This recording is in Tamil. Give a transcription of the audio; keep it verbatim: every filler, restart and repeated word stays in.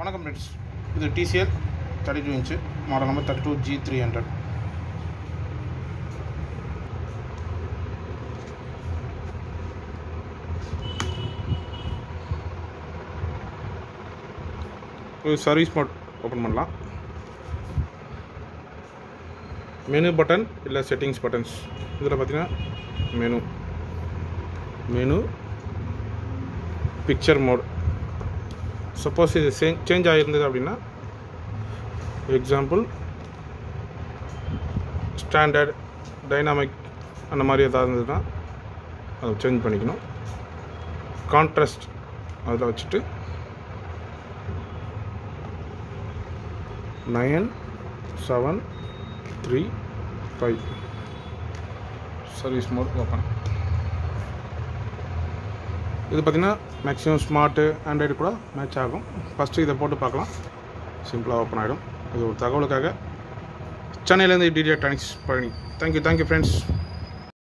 வணக்கம் ஃப்ரெண்ட்ஸ், இது TCL thirty two inch model number thirty two G three hundred. ஒரு சர்வீஸ் மோட் ஓப்பன் பண்ணலாம். மெனு பட்டன் இல்லை செட்டிங்ஸ் பட்டன்ஸ். இதில் பார்த்தீங்கன்னா menu menu picture mode. Suppose இது சே சேஞ்ச் ஆகிருந்தது அப்படின்னா, எக்ஸாம்பிள் ஸ்டாண்டர்ட் டைனாமிக் அந்த மாதிரி எதாவது இருந்ததுன்னா அதை சேஞ்ச் பண்ணிக்கணும். கான்ட்ராஸ்ட் அதில் வச்சுட்டு nine seven three five service mode open. இது பார்த்திங்கன்னா மேக்ஸிமம் ஸ்மார்ட்டு ஆண்ட்ராய்டு கூட மேட்ச் ஆகும். ஃபஸ்ட்டு இதை போட்டு பார்க்கலாம். சிம்பிளாக ஓப்பன் ஆகிடும். இது ஒரு தகவலுக்காக சென்னையிலேருந்து T D R technics Palani. Thank you thank you friends.